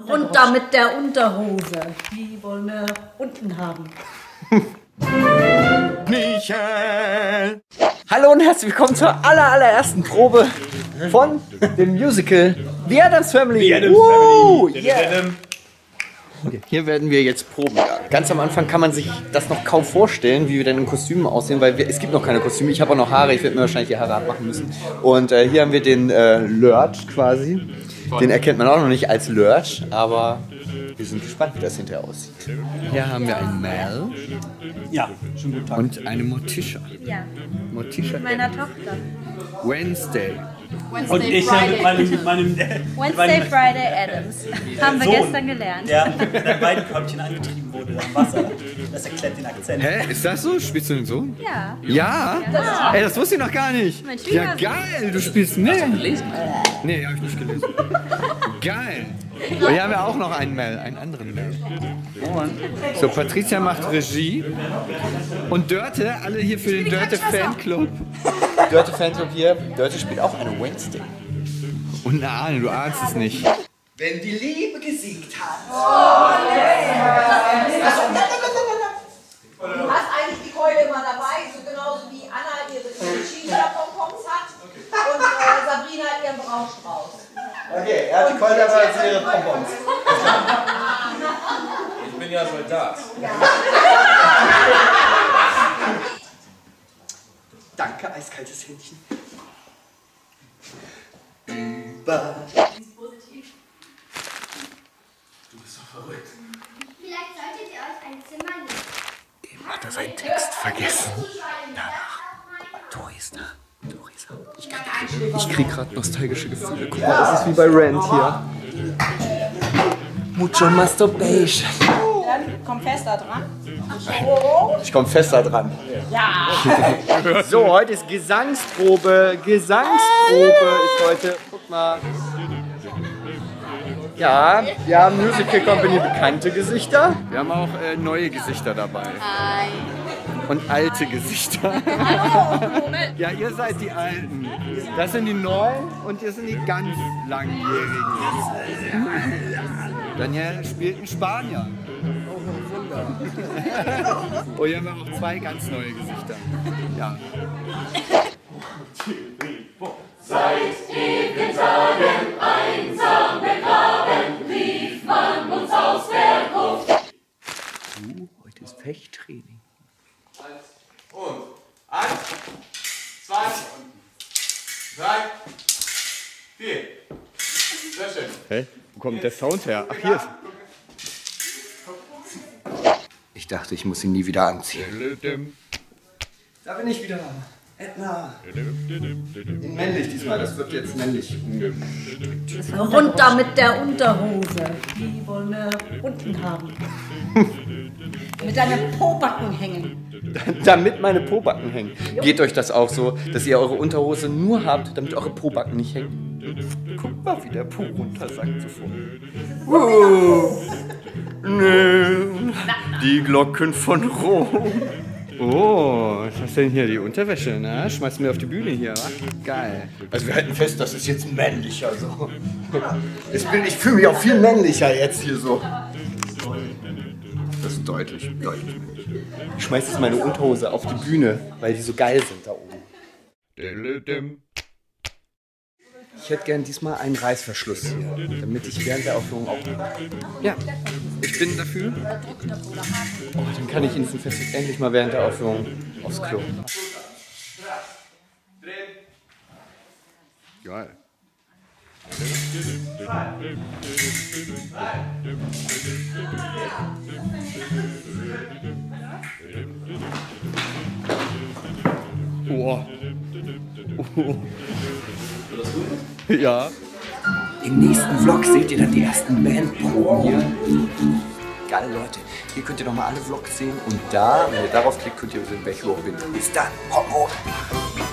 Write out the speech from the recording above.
Runter mit der Unterhose. Die wollen wir unten haben. Michael! Hallo und herzlich willkommen zur allerersten Probe von dem Musical The Addams Family. The Addams Family. Yeah. Okay, hier werden wir jetzt proben. Ganz am Anfang kann man sich das noch kaum vorstellen, wie wir denn in Kostümen aussehen, weil es gibt noch keine Kostüme. Ich habe auch noch Haare, ich werde mir wahrscheinlich die Haare abmachen müssen. Und hier haben wir den Lurch quasi. Den erkennt man auch noch nicht als Lurch, aber wir sind gespannt, wie das hinterher aussieht. Hier haben wir einen Mel. Ja, schon guten Tag. Und eine Morticia. Ja, Morticia. meiner Tochter. Wednesday. Und ich mit meinem Wednesday, Friday, Addams. Haben wir Sohn, gestern gelernt. der mit einem Weidenkörbchen angetrieben wurde am Wasser. Das erklärt den Akzent. Hä, ist das so? Spielst du den so? Ja. Ja? Ja. Ey, das wusste ich noch gar nicht. Mein Schwieger- Ja, geil, du spielst mit. Hast du gelesen? Nee, hab ich nicht gelesen. Geil. Und hier haben wir auch noch einen Mel, einen anderen Mel. So, Patricia macht Regie. Und Dörte, alle hier für den Dörte Fanclub. Dörte Fanclub hier. Dörte spielt auch eine Wednesday. Und eine Ahnung, du ahnst es nicht. Wenn die Liebe gesiegt hat. Du hast eigentlich die Keule immer dabei, so genauso wie Anna ihre Cheeseburger-Bonbons hat und Sabrina ihren Braunstrauß. Okay, er hat die Keule dabei als ihre Bonbons. Ich bin ja Soldat. Danke, eiskaltes Händchen. Über. Vielleicht solltet ihr euch ein Zimmer nehmen. Eben hat er seinen Text vergessen. Danach. Guck mal, Tori ist da. Tori ist da. Ich krieg gerade nostalgische Gefühle. Guck mal, das ist wie bei Rent hier. Mucho Masturbation. Dann komm fester dran. Ich komm fester dran. Ja. So, heute ist Gesangsprobe. Gesangsprobe ist heute. Guck mal. Ja, wir haben Musical Company bekannte Gesichter. Wir haben auch neue Gesichter dabei. Hi. Und alte Gesichter. Ja, ihr seid die Alten. Das sind die Neuen und ihr sind die ganz Langjährigen. Daniel spielt einen Spanier. Oh, Wunder. Und hier haben wir auch zwei ganz neue Gesichter. Ja. Seit ewigen Tagen einsam begraben, rief man uns aus der Gruft. Heute ist Fechttraining. Und 1, 2, 3, 4. Sehr schön. Hä? Wo kommt der Sound her? Ach, hier ist. Ich dachte, ich muss ihn nie wieder anziehen. Da bin ich wieder. Edna. In männlich diesmal, das wird jetzt männlich. Runter mit der Unterhose. Die wollen wir unten haben. Mit deinen Pobacken hängen. Damit meine Pobacken hängen. Geht euch das auch so, dass ihr eure Unterhose nur habt, damit eure Pobacken nicht hängen? Guckt mal, wie der Po runtersackt sofort. Die Glocken von Rom. Oh, was ist denn hier? Die Unterwäsche, ne? Schmeißt mir auf die Bühne hier, wa? Geil. Also wir halten fest, das ist jetzt männlicher so. Ich fühle mich auch viel männlicher jetzt hier so. Das ist deutlich männlich. Ich schmeiß jetzt meine Unterhose auf die Bühne, weil die so geil sind da oben. Ich hätte gern diesmal einen Reißverschluss hier, damit ich während der Aufführung auch... Ja, ich bin dafür. Oh, dann kann ich endlich mal während der Aufführung aufs Klo. Geil. Oh. Ja. Im nächsten Vlog seht ihr dann die ersten Bandproben hier. Geil, Leute. Hier könnt ihr nochmal alle Vlogs sehen. Und da, wenn ihr darauf klickt, könnt ihr sehen, welche Hochwind. Bis dann. Hopp, hopp.